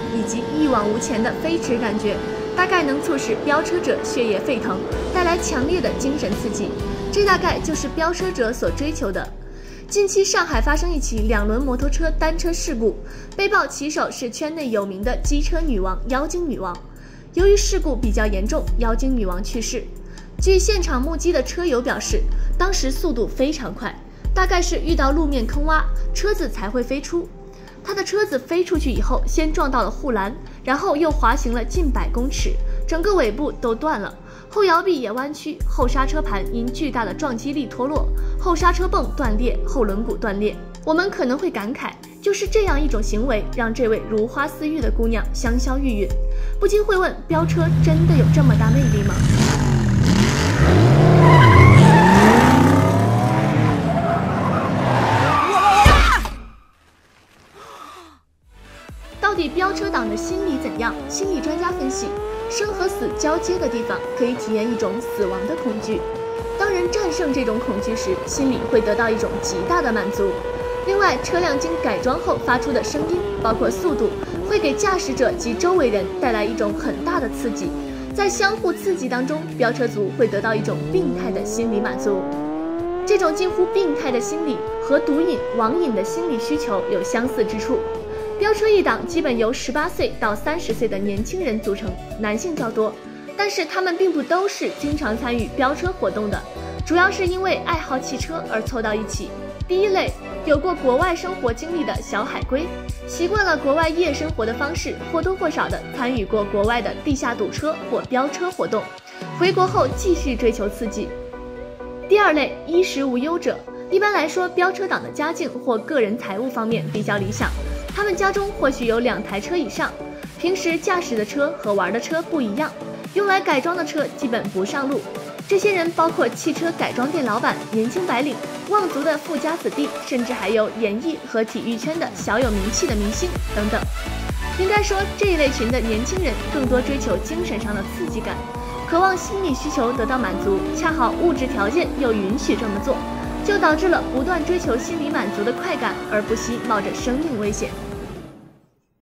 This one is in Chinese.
以及一往无前的飞驰感觉，大概能促使飙车者血液沸腾，带来强烈的精神刺激。这大概就是飙车者所追求的。近期上海发生一起2轮摩托车单车事故，被曝骑手是圈内有名的机车女王妖精女王。由于事故比较严重，妖精女王去世。据现场目击的车友表示，当时速度非常快，大概是遇到路面坑洼，车子才会飞出。他的车子飞出去以后，先撞到了护栏，然后又滑行了近100公尺，整个尾部都断了，后摇臂也弯曲，后刹车盘因巨大的撞击力脱落，后刹车泵断裂，后轮毂断裂。我们可能会感慨，就是这样一种行为，让这位如花似玉的姑娘香消玉殒。不禁会问，飙车真的有这么大魅力吗？到底飙车党的心理怎样？心理专家分析，生和死交接的地方可以体验一种死亡的恐惧。当人战胜这种恐惧时，心里会得到一种极大的满足。另外，车辆经改装后发出的声音，包括速度，会给驾驶者及周围人带来一种很大的刺激。在相互刺激当中，飙车族会得到一种病态的心理满足。这种近乎病态的心理和毒瘾、网瘾的心理需求有相似之处。飙车一党基本由18岁到30岁的年轻人组成，男性较多，但是他们并不都是经常参与飙车活动的，主要是因为爱好汽车而凑到一起。第一类，有过国外生活经历的小海归，习惯了国外夜生活的方式，或多或少的参与过国外的地下堵车或飙车活动，回国后继续追求刺激。第二类，衣食无忧者，一般来说，飙车党的家境或个人财务方面比较理想，他们家中或许有2台车以上，平时驾驶的车和玩的车不一样，用来改装的车基本不上路。这些人包括汽车改装店老板、年轻白领、望族的富家子弟，甚至还有演艺和体育圈的小有名气的明星等等。应该说，这一类群的年轻人更多追求精神上的刺激感，渴望心理需求得到满足，恰好物质条件又允许这么做，就导致了不断追求心理满足的快感，而不惜冒着生命危险。